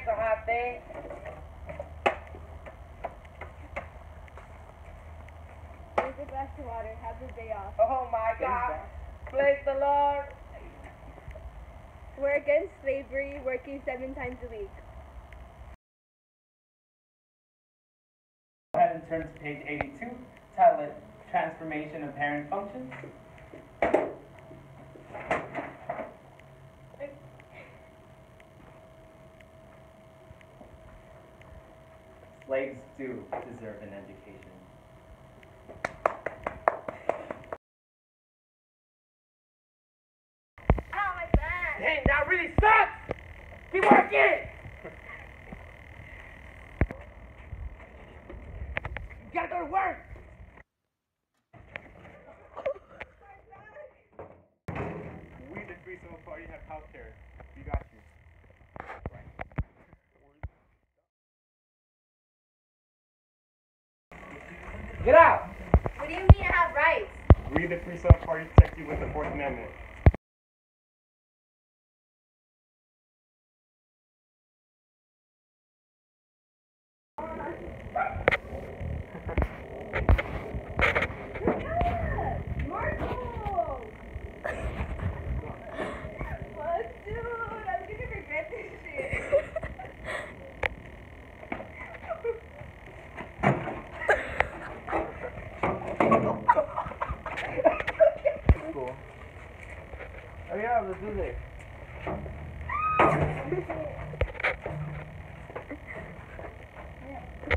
a hot day. Here's a glass of water. Have the day off. Oh my God. Praise the Lord. We're against slavery, working 7 times a week. Go ahead and turn to page 82, title it Transformation of Parent Functions. Slaves do deserve an education. Oh, my back! Dang, that really sucks. Keep working. You gotta go to work. We, the Free Civil Party, have healthcare. We got you. Get out. What do you mean I have rights? We, the Free Civil Party, protect you with the Fourth Amendment. Marco! What, dude? I'm gonna regret this shit. Cool. Oh yeah, let's do this.